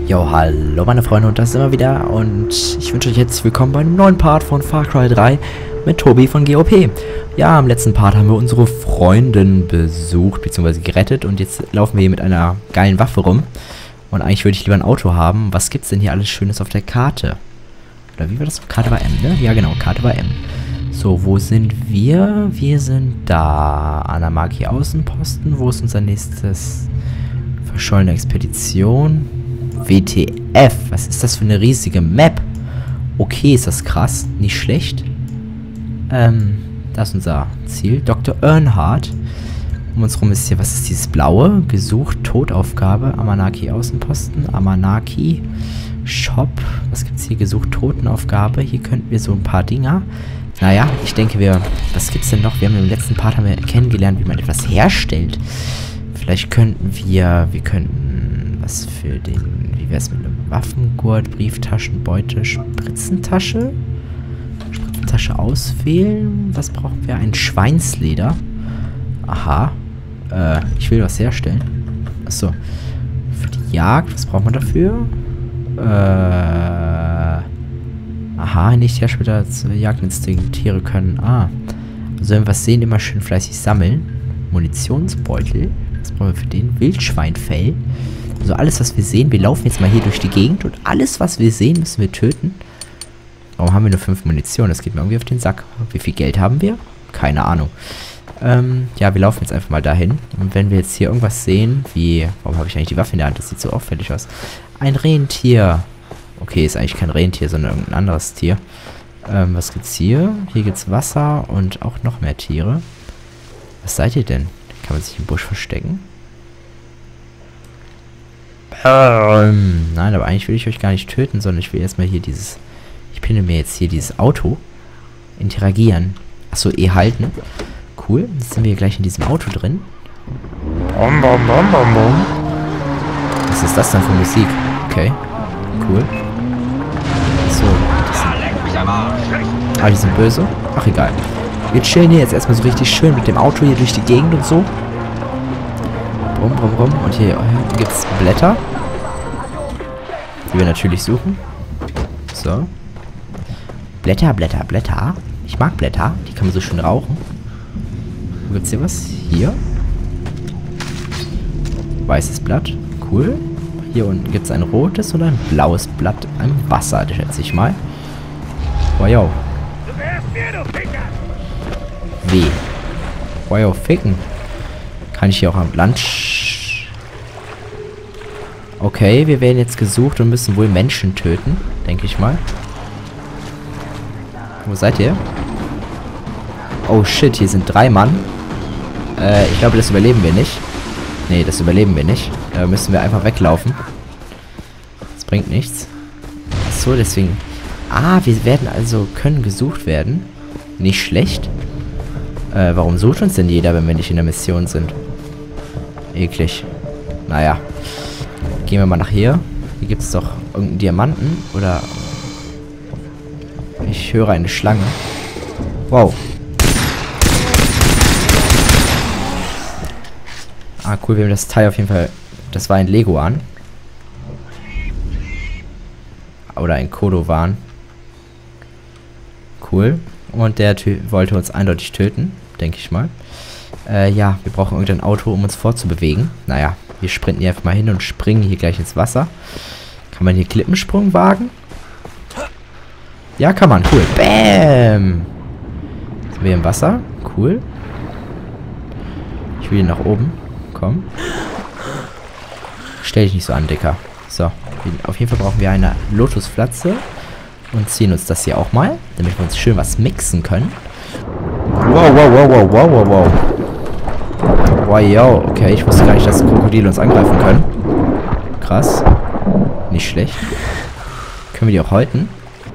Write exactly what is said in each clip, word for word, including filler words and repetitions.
Jo, hallo meine Freunde und das ist immer wieder und ich wünsche euch jetzt willkommen bei einem neuen Part von Far Cry drei mit Tobi von G O P. Ja, im letzten Part haben wir unsere Freundin besucht bzw. gerettet und jetzt laufen wir hier mit einer geilen Waffe rum. Und eigentlich würde ich lieber ein Auto haben. Was gibt's denn hier alles Schönes auf der Karte? Oder wie war das? Karte war M, ne? Ja genau, Karte war M. So, wo sind wir? Wir sind da. Anamaki Außenposten. Wo ist unser nächstes verschollene Expedition? W T F. Was ist das für eine riesige Map? Okay, ist das krass. Nicht schlecht. Ähm, das ist unser Ziel. Doktor Earnhardt. Um uns rum ist hier, was ist dieses Blaue? Gesucht, Totaufgabe. Amanaki Außenposten. Amanaki Shop. Was gibt's hier? Gesucht, Totenaufgabe. Hier könnten wir so ein paar Dinger. Naja, ich denke wir... Was gibt's denn noch? Wir haben im letzten Part haben wir kennengelernt, wie man etwas herstellt. Vielleicht könnten wir... Wir könnten... Was für den... Wie wäre es mit einem Waffengurt, Brieftaschen, Beute, Spritzentasche? Spritzentasche auswählen. Was brauchen wir? Ein Schweinsleder. Aha. Äh, ich will was herstellen. Achso. Für die Jagd, was braucht man dafür? Äh... Aha, nicht Hersteller Jagdinstinkt. Tiere können... Ah. Also wenn wir was sehen, immer schön fleißig sammeln. Munitionsbeutel. Was brauchen wir für den? Wildschweinfell. Also alles, was wir sehen, wir laufen jetzt mal hier durch die Gegend und alles, was wir sehen, müssen wir töten. Warum haben wir nur fünf Munition? Das geht mir irgendwie auf den Sack. Wie viel Geld haben wir? Keine Ahnung. Ähm, ja, wir laufen jetzt einfach mal dahin. Und wenn wir jetzt hier irgendwas sehen, wie... Warum habe ich eigentlich die Waffe in der Hand? Das sieht so auffällig aus. Ein Rentier. Okay, ist eigentlich kein Rentier, sondern irgendein anderes Tier. Ähm, was gibt's hier? Hier gibt's Wasser und auch noch mehr Tiere. Was seid ihr denn? Kann man sich im Busch verstecken? Ähm, nein, aber eigentlich will ich euch gar nicht töten, sondern ich will erstmal hier dieses... Ich pinne mir jetzt hier dieses Auto. Interagieren. Achso, E halten. Cool. Jetzt sind wir gleich in diesem Auto drin. Bom, bom, bom, bom, bom. Was ist das denn für Musik? Okay. Cool. So. Ah, die sind böse. Ach, egal. Wir chillen hier jetzt erstmal so richtig schön mit dem Auto hier durch die Gegend und so. Brumm, brumm, brumm. Und hier hinten gibt es Blätter. Die wir natürlich suchen. So. Blätter, Blätter, Blätter. Ich mag Blätter. Die kann man so schön rauchen. Wo gibt's hier was? Hier. Weißes Blatt. Cool. Hier unten gibt es ein rotes und ein blaues Blatt im Wasser, schätze ich mal. Wow. W. Wow, ficken. Kann ich hier auch am Land... Okay, wir werden jetzt gesucht und müssen wohl Menschen töten, denke ich mal. Wo seid ihr? Oh shit, hier sind drei Mann. Äh, ich glaube, das überleben wir nicht. Nee, das überleben wir nicht. Da müssen wir einfach weglaufen. Das bringt nichts. Achso, deswegen... Ah, wir werden also... Können gesucht werden. Nicht schlecht. Äh, warum sucht uns denn jeder, wenn wir nicht in der Mission sind? Eklig. Naja. Gehen wir mal nach hier. Hier gibt es doch irgendeinen Diamanten. Oder... Ich höre eine Schlange. Wow. Ah, cool. Wir haben das Teil auf jeden Fall... Das war ein Leguan. Oder ein Kodowan. Cool. Und der wollte uns eindeutig töten. Denke ich mal. Äh, ja, wir brauchen irgendein Auto, um uns vorzubewegen. Naja, wir sprinten hier einfach mal hin und springen hier gleich ins Wasser. Kann man hier Klippensprung wagen? Ja, kann man. Cool. Bäm! Sind wir im Wasser? Cool. Ich will hier nach oben. Komm. Stell dich nicht so an, Dicker. So. Auf jeden Fall brauchen wir eine Lotuspflanze. Und ziehen uns das hier auch mal. Damit wir uns schön was mixen können. Wow, wow, wow, wow, wow, wow, wow. Wow, yo. Okay, ich wusste gar nicht, dass Krokodile uns angreifen können. Krass. Nicht schlecht. Können wir die auch häuten?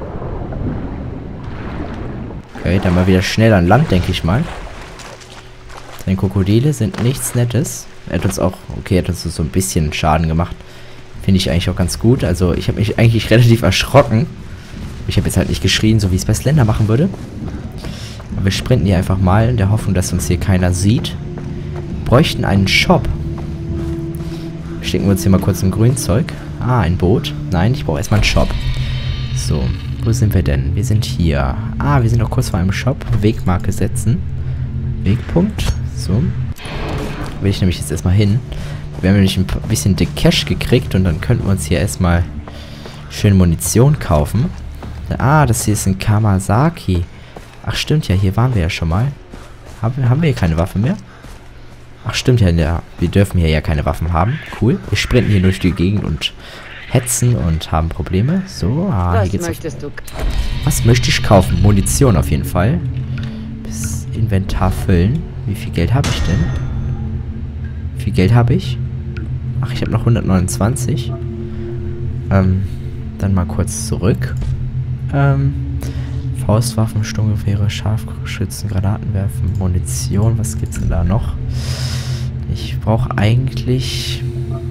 Okay, dann mal wieder schnell an Land, denke ich mal. Denn Krokodile sind nichts Nettes. Er hat uns auch... Okay, er hat uns so ein bisschen Schaden gemacht. Finde ich eigentlich auch ganz gut. Also, ich habe mich eigentlich relativ erschrocken. Ich habe jetzt halt nicht geschrien, so wie es bei Slender machen würde. Aber wir sprinten hier einfach mal in der Hoffnung, dass uns hier keiner sieht. Bräuchten einen Shop. Schicken wir uns hier mal kurz im Grünzeug. Ah, ein Boot. Nein, ich brauche erstmal einen Shop. So, wo sind wir denn? Wir sind hier. Ah, wir sind noch kurz vor einem Shop. Wegmarke setzen. Wegpunkt. So. Da will ich nämlich jetzt erstmal hin. Wir haben nämlich ein bisschen dick Cash gekriegt und dann könnten wir uns hier erstmal schön Munition kaufen. Ah, das hier ist ein Kawasaki. Ach, stimmt ja, hier waren wir ja schon mal. Haben, haben wir hier keine Waffe mehr? Ach, stimmt ja, ja, wir dürfen hier ja keine Waffen haben. Cool. Wir sprinten hier durch die Gegend und hetzen und haben Probleme. So, ah, Was hier geht's möchtest auf. du? Was möchte ich kaufen? Munition auf jeden Fall. Bis Inventar füllen. Wie viel Geld habe ich denn? Wie viel Geld habe ich? Ach, ich habe noch hundertneunundzwanzig. Ähm, dann mal kurz zurück. Ähm, Faustwaffen, Sturmgewehre, Scharfschützen, Granaten werfen, Munition. Was gibt's denn da noch? Ich brauche eigentlich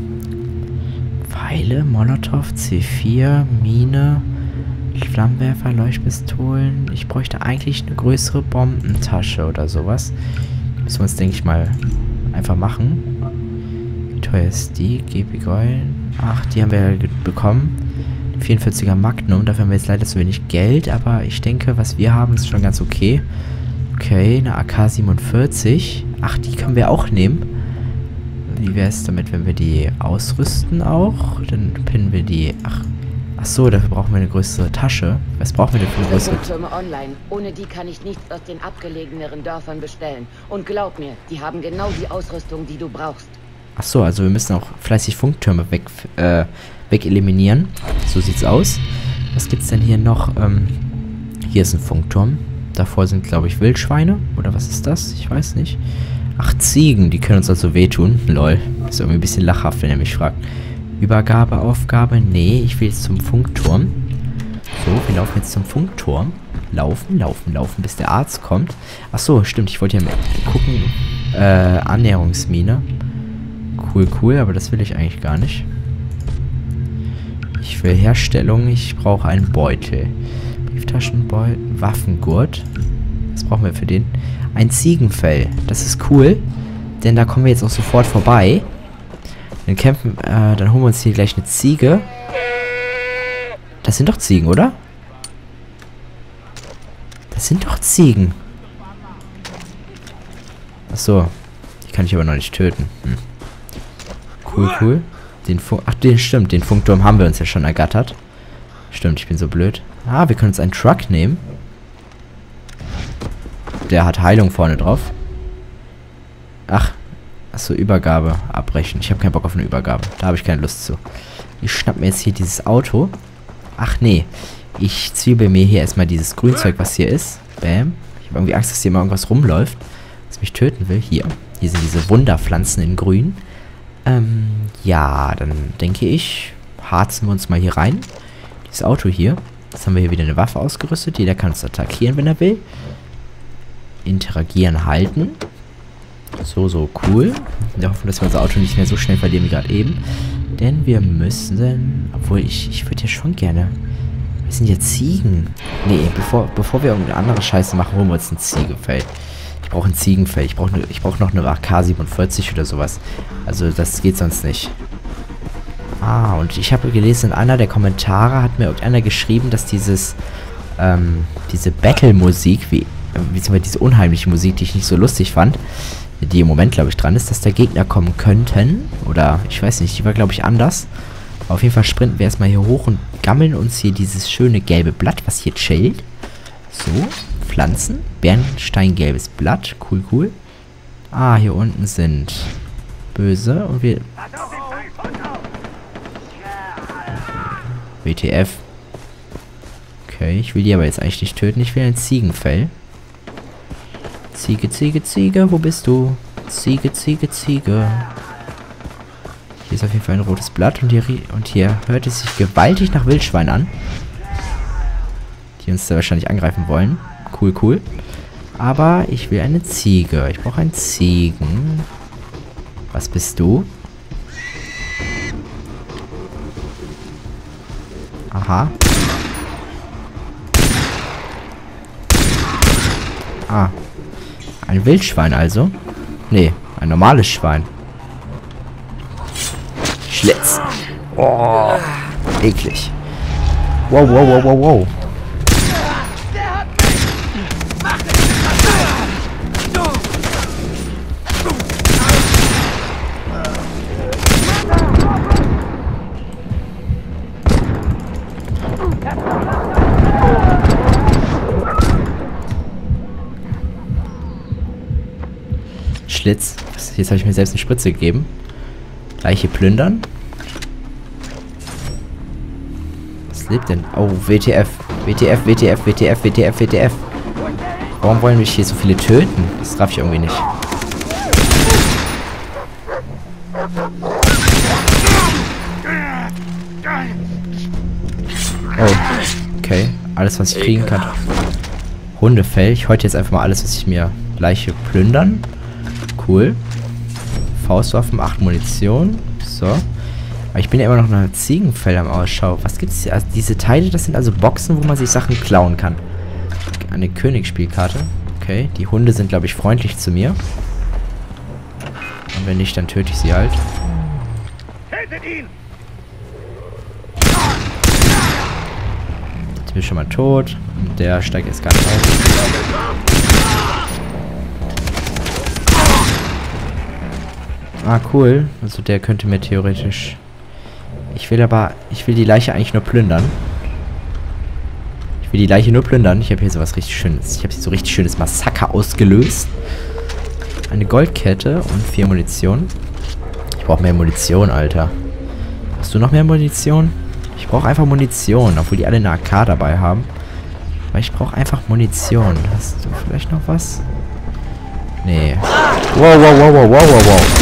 Pfeile, Molotow, C vier, Mine, Flammenwerfer, Leuchtpistolen. Ich bräuchte eigentlich eine größere Bombentasche oder sowas. Müssen wir uns, denke ich mal, einfach machen. Wie teuer ist die? G P Gold. Ach, die haben wir ja bekommen. vierundvierziger Magnum. Dafür haben wir jetzt leider zu wenig Geld. Aber ich denke, was wir haben, ist schon ganz okay. Okay, eine A K siebenundvierzig. Ach, die können wir auch nehmen. Wie wäre es damit, wenn wir die ausrüsten auch? Dann pinnen wir die... Ach, ach so, dafür brauchen wir eine größere Tasche. Was brauchen wir denn für eine größere Tasche? Online. Ohne die kann ich nichts aus den abgelegeneren Dörfern bestellen. Und glaub mir, die haben genau die Ausrüstung, die du brauchst. Ach so, also wir müssen auch fleißig Funktürme weg, äh, weg eliminieren. So sieht's aus. Was gibt's denn hier noch? Ähm, hier ist ein Funkturm. Davor sind, glaube ich, Wildschweine. Oder was ist das? Ich weiß nicht. Ach, Ziegen, die können uns also wehtun. Lol. Ist irgendwie ein bisschen lachhaft, wenn er mich fragt. Übergabeaufgabe? Nee, ich will jetzt zum Funkturm. So, wir laufen jetzt zum Funkturm. Laufen, laufen, laufen, bis der Arzt kommt. Ach so, stimmt, ich wollte ja mal gucken. Äh, Annäherungsmine. Cool, cool, aber das will ich eigentlich gar nicht. Ich will Herstellung, ich brauche einen Beutel. Brieftaschenbeutel, Waffengurt. Was brauchen wir für den? Ein Ziegenfell. Das ist cool, denn da kommen wir jetzt auch sofort vorbei. Dann kämpfen, äh, dann holen wir uns hier gleich eine Ziege. Das sind doch Ziegen, oder? Das sind doch Ziegen. Achso, die kann ich aber noch nicht töten. Hm. Cool, cool. Den Funk... Ach, den stimmt. Den Funkturm haben wir uns ja schon ergattert. Stimmt, ich bin so blöd. Ah, wir können uns einen Truck nehmen. Der hat Heilung vorne drauf. Ach. Achso, Übergabe abbrechen. Ich habe keinen Bock auf eine Übergabe. Da habe ich keine Lust zu. Ich schnapp mir jetzt hier dieses Auto. Ach, nee. Ich zwiebel mir hier erstmal dieses Grünzeug, was hier ist. Bam. Ich habe irgendwie Angst, dass hier mal irgendwas rumläuft, was mich töten will. Hier. Hier sind diese Wunderpflanzen in grün. Ähm, ja, dann denke ich, harzen wir uns mal hier rein. Dieses Auto hier. Jetzt haben wir hier wieder eine Waffe ausgerüstet. Jeder kann uns attackieren, wenn er will. Interagieren, halten. So, so, cool. Wir hoffen, dass wir unser Auto nicht mehr so schnell verlieren wie gerade eben. Denn wir müssen... Obwohl, ich, ich würde ja schon gerne... Wir sind ja Ziegen. Nee, bevor, bevor wir irgendeine andere Scheiße machen, holen wir uns ein Ziegefell. Ich brauche ein Ziegenfell. Ich brauche ne, ich brauch noch eine A K siebenundvierzig oder sowas. Also, das geht sonst nicht. Ah, und ich habe gelesen, in einer der Kommentare hat mir irgendeiner geschrieben, dass dieses... Ähm, diese Battle-Musik, wie... beziehungsweise diese unheimliche Musik, die ich nicht so lustig fand, die im Moment, glaube ich, dran ist, dass da Gegner kommen könnten. Oder, ich weiß nicht, die war, glaube ich, anders. Aber auf jeden Fall sprinten wir erstmal hier hoch und gammeln uns hier dieses schöne gelbe Blatt, was hier chillt. So, Pflanzen. Bernsteingelbes Blatt. Cool, cool. Ah, hier unten sind Böse und wir... W T F. Okay, ich will die aber jetzt eigentlich nicht töten. Ich will ein Ziegenfell. Ziege, Ziege, Ziege, wo bist du? Ziege, Ziege, Ziege. Hier ist auf jeden Fall ein rotes Blatt und hier, und hier hört es sich gewaltig nach Wildschwein an. Die uns da wahrscheinlich angreifen wollen. Cool, cool. Aber ich will eine Ziege. Ich brauche einen Ziegen. Was bist du? Aha. Ah. Ein Wildschwein also? Nee, ein normales Schwein. Schlitz. Oh, eklig. Wow, wow, wow, wow, wow. Schlitz. Jetzt habe ich mir selbst eine Spritze gegeben. Leiche plündern. Was lebt denn? Oh, W T F. W T F, W T F, W T F, W T F, W T F. Warum wollen mich hier so viele töten? Das raff ich irgendwie nicht. Oh, okay. Alles, was ich kriegen kann. Hundefell. Ich heute jetzt einfach mal alles, was ich mir Leiche plündern. Cool. Faustwaffen, acht Munition. So. Aber ich bin ja immer noch nach Ziegenfell am Ausschau. Was gibt's hier? Also diese Teile, das sind also Boxen, wo man sich Sachen klauen kann. Eine Königsspielkarte. Okay. Die Hunde sind, glaube ich, freundlich zu mir. Und wenn nicht, dann töte ich sie halt. Tötet ihn! Jetzt bin ich schon mal tot. Und der steigt jetzt gar nicht auf. Ah, cool. Also der könnte mir theoretisch... Ich will aber... Ich will die Leiche eigentlich nur plündern. Ich will die Leiche nur plündern. Ich habe hier sowas richtig Schönes. Ich habe hier so richtig schönes Massaker ausgelöst. Eine Goldkette und vier Munition. Ich brauche mehr Munition, Alter. Hast du noch mehr Munition? Ich brauche einfach Munition, obwohl die alle eine A K dabei haben. Aber ich brauche einfach Munition. Hast du vielleicht noch was? Nee. Wow, wow, wow, wow, wow, wow, wow.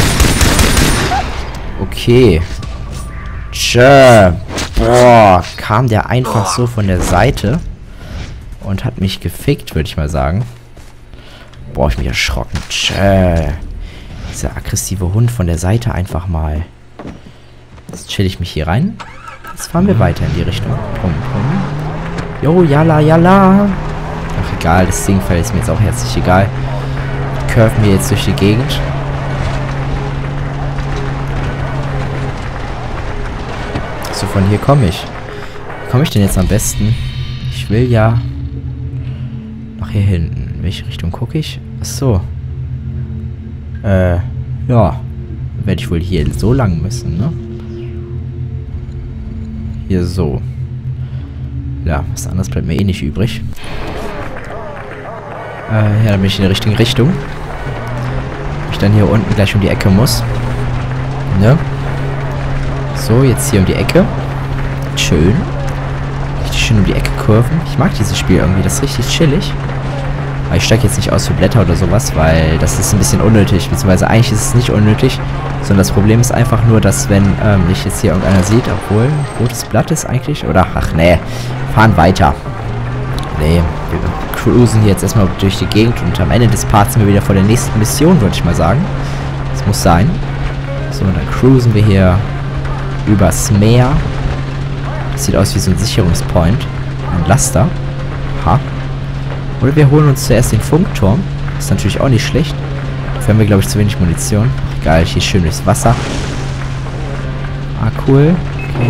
Okay. Tschö. Boah, kam der einfach so von der Seite und hat mich gefickt, würde ich mal sagen. Boah, ich mich erschrocken. Tschö. Dieser aggressive Hund von der Seite einfach mal. Jetzt chill ich mich hier rein. Jetzt fahren wir weiter in die Richtung. Pum, pum. Jo, jalla, jalla. Ach, egal, das Singfell ist mir jetzt auch herzlich egal. Curven wir jetzt durch die Gegend. So, von hier komme ich. Wie komme ich denn jetzt am besten? Ich will ja nach hier hinten. In welche Richtung gucke ich? Achso. Äh, ja. Werde ich wohl hier so lang müssen, ne? Hier so. Ja, was anderes bleibt mir eh nicht übrig. Äh, ja, dann bin ich in der richtigen Richtung. Ich dann hier unten gleich um die Ecke muss. Ne? So, jetzt hier um die Ecke. Schön. Richtig schön um die Ecke kurven. Ich mag dieses Spiel irgendwie, das ist richtig chillig. Aber ich steige jetzt nicht aus für Blätter oder sowas, weil das ist ein bisschen unnötig. Beziehungsweise eigentlich ist es nicht unnötig, sondern das Problem ist einfach nur, dass wenn ähm, nicht jetzt hier irgendeiner sieht, obwohl rotes Blatt ist eigentlich, oder ach nee, fahren weiter. Nee, wir cruisen hier jetzt erstmal durch die Gegend und am Ende des Parts sind wir wieder vor der nächsten Mission, würde ich mal sagen. Das muss sein. So, und dann cruisen wir hier übers Meer. Das sieht aus wie so ein Sicherungspoint. Ein Laster. Ha. Oder wir holen uns zuerst den Funkturm. Das ist natürlich auch nicht schlecht. Dafür haben wir, glaube ich, zu wenig Munition. Ach, geil, hier schön durchs Wasser. Ah, cool. Okay.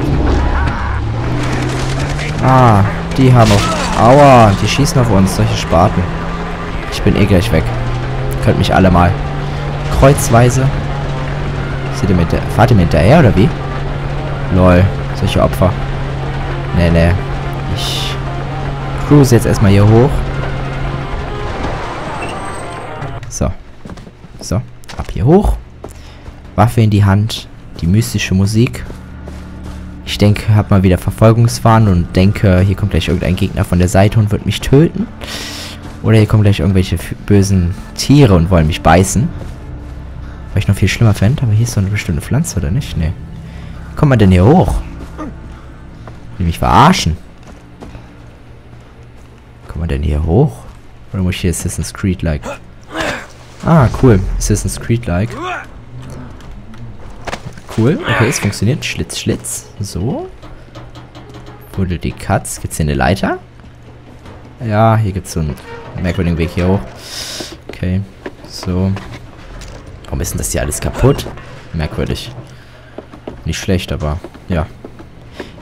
Ah, die haben auch... Aua, die schießen auf uns, solche Spaten. Ich bin eh gleich weg. Könnt mich alle mal. Kreuzweise. Seht ihr mit der... Fahrt ihr mir hinterher, oder wie? Lol, solche Opfer. Nee, nee. Ich cruise jetzt erstmal hier hoch. So. So, ab hier hoch. Waffe in die Hand. Die mystische Musik. Ich denke, hab mal wieder Verfolgungswahn und denke, hier kommt gleich irgendein Gegner von der Seite und wird mich töten. Oder hier kommen gleich irgendwelche bösen Tiere und wollen mich beißen. Weil ich noch viel schlimmer fände, aber hier ist so eine bestimmte Pflanze, oder nicht? Nee. Wie kommt man denn hier hoch? Will mich verarschen? Wie kommt man denn hier hoch? Oder muss ich hier Assassin's Creed-like? Ah, cool. Assassin's Creed-like. Cool. Okay, es funktioniert. Schlitz, Schlitz. So. Buddel die Katz. Gibt's hier eine Leiter? Ja, hier gibt's so einen merkwürdigen Weg hier hoch. Okay. So. Warum ist denn das hier alles kaputt? Merkwürdig. Nicht schlecht, aber ja.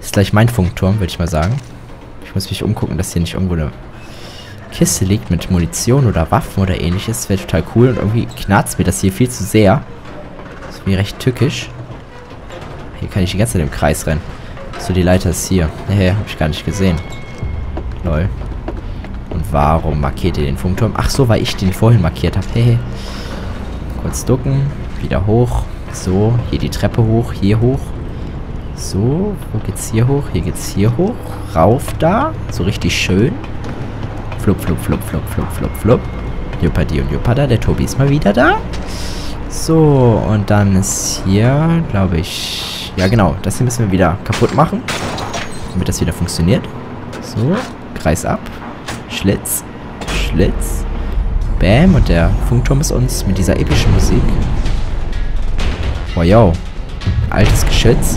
Ist gleich mein Funkturm, würde ich mal sagen. Ich muss mich umgucken, dass hier nicht irgendwo eine Kiste liegt mit Munition oder Waffen oder ähnliches. Das wäre total cool. Und irgendwie knarzt mir das hier viel zu sehr. Das ist mir recht tückisch. Hier kann ich die ganze Zeit im Kreis rennen. So, die Leiter ist hier. Nee, hab ich gar nicht gesehen. Lol. Und warum markiert ihr den Funkturm? Ach so, weil ich den vorhin markiert habe. Hey. Kurz ducken. Wieder hoch. So, hier die Treppe hoch. Hier hoch. So, wo geht's hier hoch? Hier geht's hier hoch. Rauf da. So richtig schön. Flup, flup, flup, flup, flup, flup, flup. Jupadi und Jupada. Der Tobi ist mal wieder da. So, und dann ist hier, glaube ich... Ja, genau. Das hier müssen wir wieder kaputt machen. Damit das wieder funktioniert. So, Kreis ab. Schlitz. Schlitz. Bam. Und der Funkturm ist uns mit dieser epischen Musik. Wow, yo. Altes Geschütz.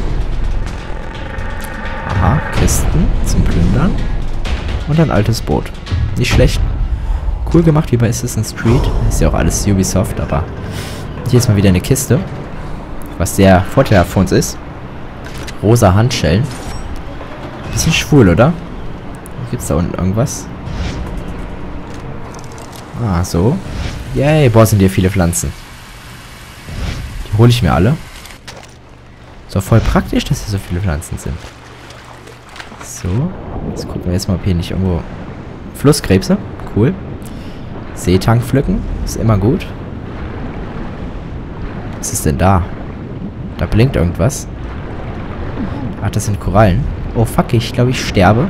Aha, Kisten zum Plündern. Und ein altes Boot. Nicht schlecht. Cool gemacht wie bei Assassin's Creed. Ist ja auch alles Ubisoft, aber hier ist mal wieder eine Kiste. Was sehr vorteilhaft für uns ist. Rosa Handschellen. Bisschen schwul, oder? Gibt's da unten irgendwas? Ah, so. Yay, boah, sind hier viele Pflanzen. Die hole ich mir alle. So, voll praktisch, dass hier so viele Pflanzen sind. So. Jetzt gucken wir jetzt mal, ob hier nicht irgendwo... Flusskrebse. Cool. Seetang pflücken. Ist immer gut. Was ist denn da? Da blinkt irgendwas. Ach, das sind Korallen. Oh, fuck, ich glaube, ich sterbe.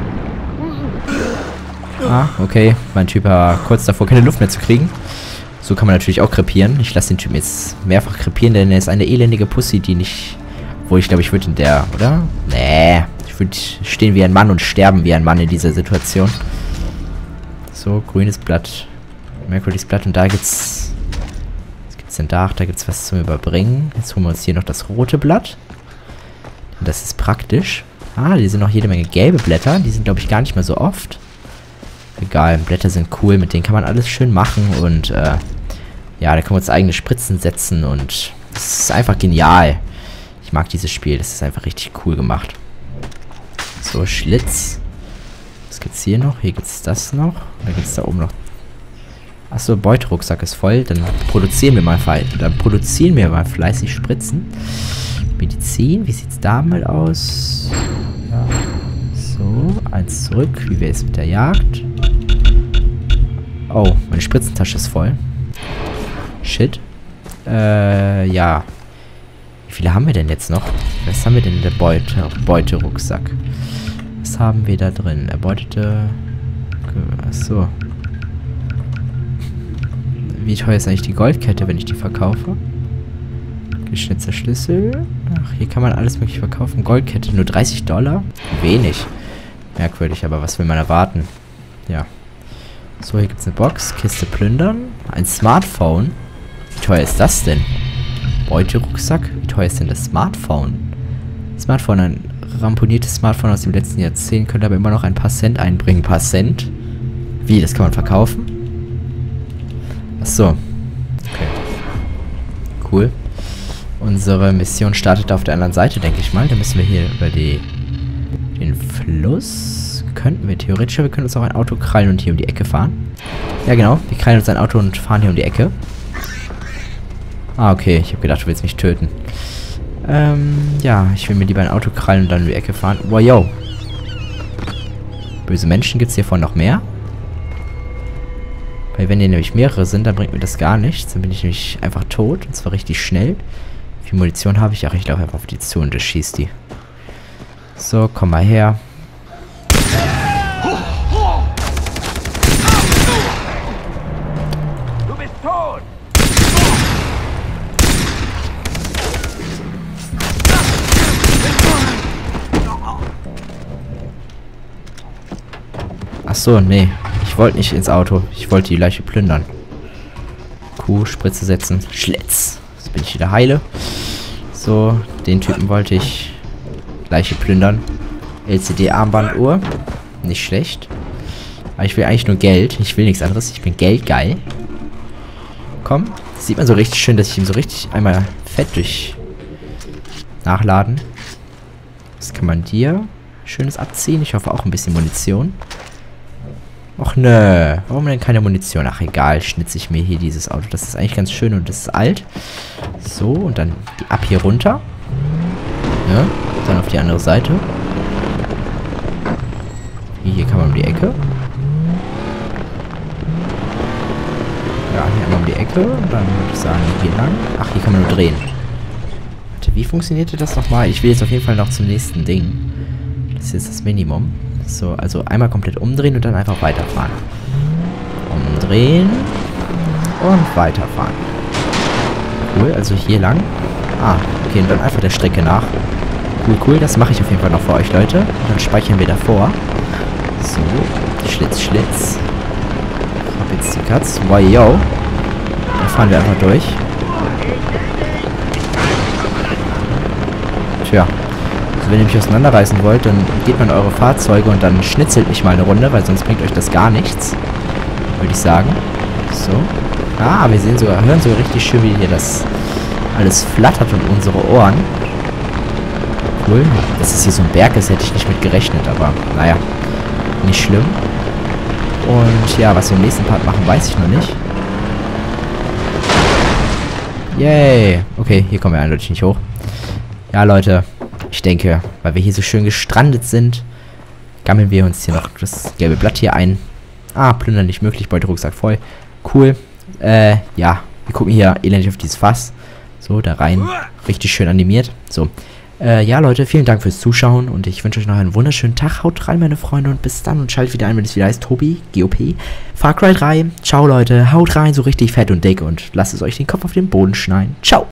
Ah, okay. Mein Typ war kurz davor, keine Luft mehr zu kriegen. So kann man natürlich auch krepieren. Ich lasse den Typen jetzt mehrfach krepieren, denn er ist eine elendige Pussy, die nicht... Wo ich glaube, ich würde in der... Oder? Nee. Ich würde stehen wie ein Mann und sterben wie ein Mann in dieser Situation. So, grünes Blatt. Merkwürdiges Blatt. Und da gibt's... Was gibt's denn da? Ach, da gibt's was zum Überbringen. Jetzt holen wir uns hier noch das rote Blatt. Das ist praktisch. Ah, hier sind noch jede Menge gelbe Blätter. Die sind, glaube ich, gar nicht mehr so oft. Egal, Blätter sind cool. Mit denen kann man alles schön machen. Und, äh, ja, da können wir uns eigene Spritzen setzen. Und es ist einfach genial. Ich mag dieses Spiel. Das ist einfach richtig cool gemacht. So, Schlitz. Was gibt's hier noch? Hier gibt's das noch. Oder gibt's da oben noch... Achso, Beuterucksack ist voll. Dann produzieren wir mal Dann produzieren wir mal fleißig Spritzen. Medizin, wie sieht's da mal aus? Ja. So, eins zurück. Wie wäre es mit der Jagd? Oh, meine Spritzentasche ist voll. Shit. Äh, ja. Wie viele haben wir denn jetzt noch? Was haben wir denn in der Beute, Beuterucksack? Was haben wir da drin? Erbeutete... Achso. Wie teuer ist eigentlich die Goldkette, wenn ich die verkaufe? Geschnitzter Schlüssel. Ach, hier kann man alles mögliche verkaufen. Goldkette, nur dreißig Dollar? Wenig. Merkwürdig, aber was will man erwarten? Ja. So, hier gibt es eine Box. Kiste plündern. Ein Smartphone. Wie teuer ist das denn? Beuterucksack. Wie teuer ist denn das Smartphone? Smartphone, ein ramponiertes Smartphone aus dem letzten Jahrzehnt, könnte aber immer noch ein paar Cent einbringen. Ein paar Cent? Wie, das kann man verkaufen? Achso. Okay. Cool. Unsere Mission startet auf der anderen Seite, denke ich mal. Da müssen wir hier über die, den Fluss. Könnten wir theoretisch, wir können uns auch ein Auto krallen und hier um die Ecke fahren. Ja, genau. Wir krallen uns ein Auto und fahren hier um die Ecke. Ah, okay. Ich habe gedacht, du willst mich töten. Ähm, ja. Ich will mir lieber ein Auto krallen und dann um die Ecke fahren. Wow, yo. Böse Menschen gibt es hiervon noch mehr. Weil wenn hier nämlich mehrere sind, dann bringt mir das gar nichts. Dann bin ich nämlich einfach tot. Und zwar richtig schnell. Wie viel Munition habe ich? Ach, ich laufe einfach auf die zu und das schießt die. So, komm mal her. Du bist tot! Ach so, nee. Ich wollte nicht ins Auto. Ich wollte die Leiche plündern. Kuh, Spritze setzen. Schlitz. Jetzt bin ich wieder heile. So, den Typen wollte ich Leiche plündern. L C D-Armbanduhr. Nicht schlecht. Aber ich will eigentlich nur Geld. Ich will nichts anderes. Ich bin geldgeil. Komm. Das sieht man so richtig schön, dass ich ihm so richtig einmal fett durch nachladen. Was kann man dir Schönes abziehen? Ich hoffe auch ein bisschen Munition. Och nö, warum denn keine Munition? Ach egal, schnitze ich mir hier dieses Auto. Das ist eigentlich ganz schön und das ist alt. So, und dann ab hier runter. Ja, dann auf die andere Seite. Hier kann man um die Ecke. Ja, hier einmal um die Ecke. Und dann würde ich sagen, hier lang. Ach, hier kann man nur drehen. Warte, wie funktionierte das nochmal? Ich will jetzt auf jeden Fall noch zum nächsten Ding. Das ist jetzt das Minimum. So, also einmal komplett umdrehen und dann einfach weiterfahren. Umdrehen und weiterfahren. Cool, also hier lang. Ah, okay, und dann einfach der Strecke nach. Cool, cool, das mache ich auf jeden Fall noch für euch, Leute. Und dann speichern wir davor. So, Schlitz, Schlitz. Ich hab jetzt die Katz. Wow, yo. Dann fahren wir einfach durch. Tja. Also wenn ihr mich auseinanderreißen wollt, dann geht man in eure Fahrzeuge und dann schnitzelt mich mal eine Runde, weil sonst bringt euch das gar nichts. Würde ich sagen. So. Ah, wir sehen sogar, hören sogar richtig schön, wie hier das alles flattert und unsere Ohren. Cool. Dass es hier so ein Berg ist, hätte ich nicht mit gerechnet, aber naja. Nicht schlimm. Und ja, was wir im nächsten Part machen, weiß ich noch nicht. Yay. Okay, hier kommen wir eindeutig nicht hoch. Ja, Leute. Ich denke, weil wir hier so schön gestrandet sind, gammeln wir uns hier noch das gelbe Blatt hier ein. Ah, plündern nicht möglich, Beuterucksack voll. Cool. Äh, ja. Wir gucken hier elendig auf dieses Fass. So, da rein. Richtig schön animiert. So. Äh, ja, Leute, vielen Dank fürs Zuschauen und ich wünsche euch noch einen wunderschönen Tag. Haut rein, meine Freunde, und bis dann und schaltet wieder ein, wenn es wieder heißt Tobi, G O P, Far Cry drei. Ciao, Leute. Haut rein, so richtig fett und dick und lasst es euch den Kopf auf den Boden schneiden. Ciao.